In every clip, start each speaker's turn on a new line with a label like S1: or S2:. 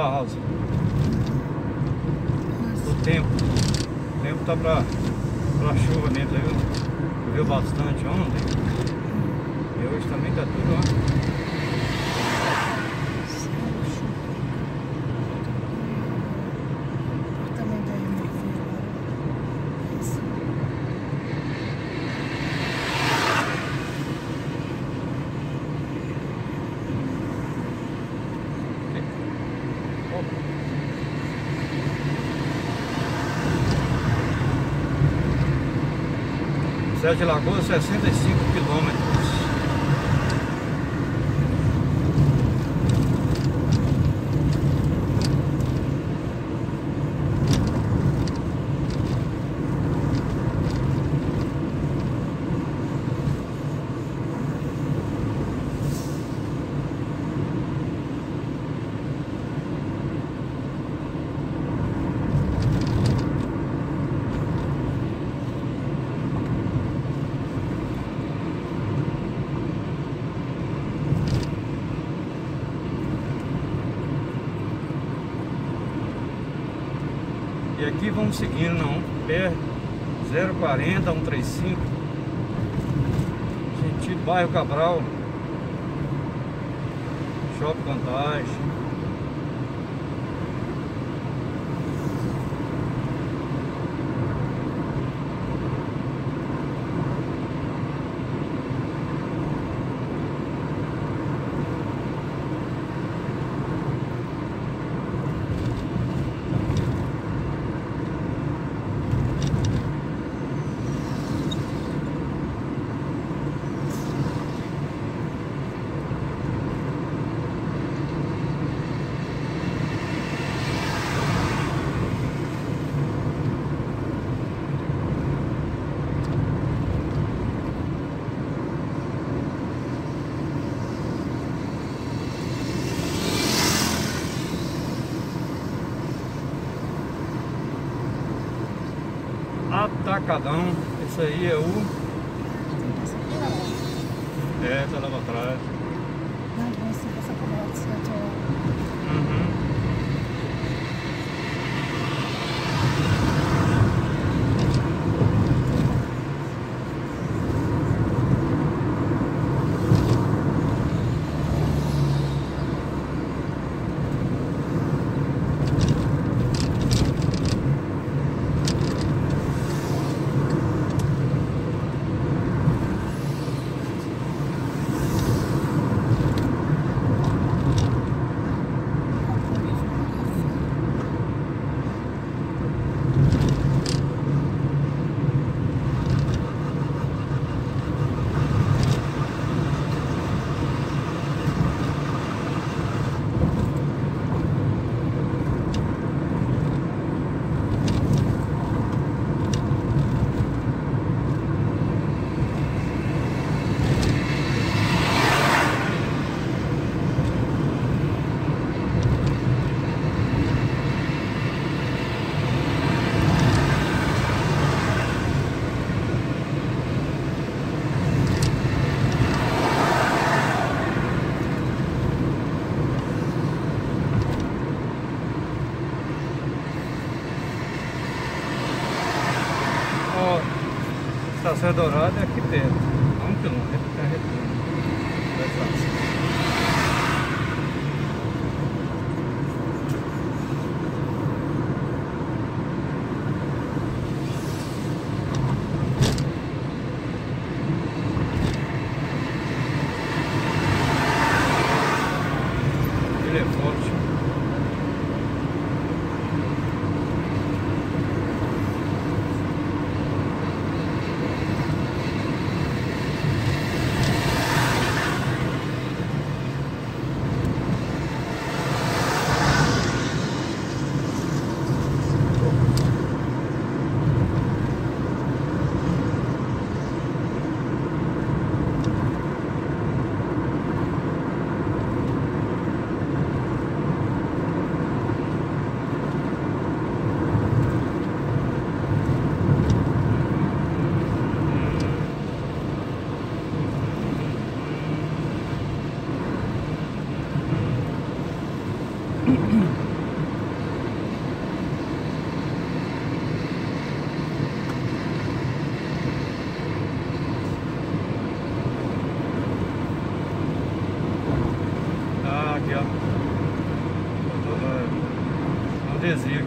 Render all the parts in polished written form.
S1: House. O tempo tá pra chuva mesmo, tá vendo? Choveu bastante ontem. E hoje também tá tudo, ó. Sete Lagoas, 65 quilômetros. E aqui vamos seguindo não PR 040 135 sentido bairro Cabral, Shopping Vantagem. Atacadão, esse aí é o... É, tá lá pra trás.
S2: Não, você passa por lá, você vai lá. Estação Dourada é aqui perto, a 1 quilômetro, tem a retorno. Ele é forte.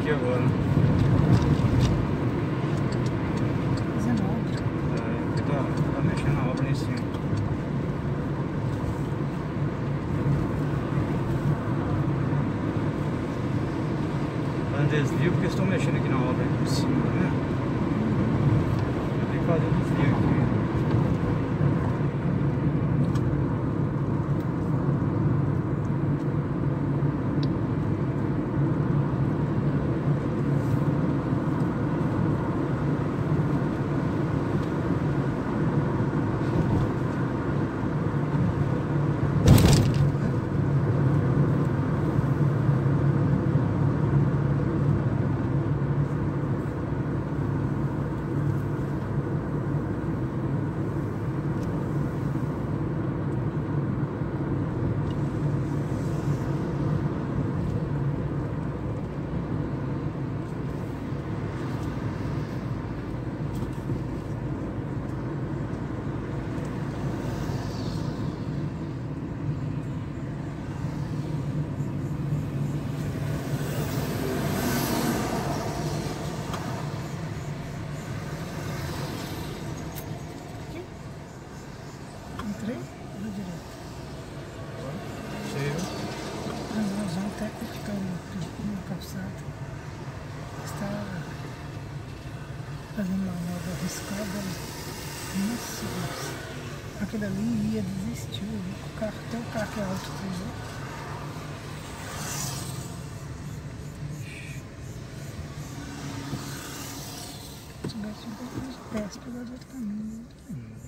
S1: aqui agora.
S3: Fazendo obra.
S1: É, porque tá mexendo na obra ali em cima. Fazendo desvio porque estão mexendo aqui na obra aqui por cima, né? Eu tenho que fazer um desvio aqui.
S3: Entrei, vou direto.
S1: Sei.
S3: Nós vamos até ficar uma calçada. Está fazendo manobra arriscada. Nossa Deus. Aquele ali ia desistir. O carro, até o carro que é alto freio. Se tivesse um pouco de pés, pegar de outro caminho.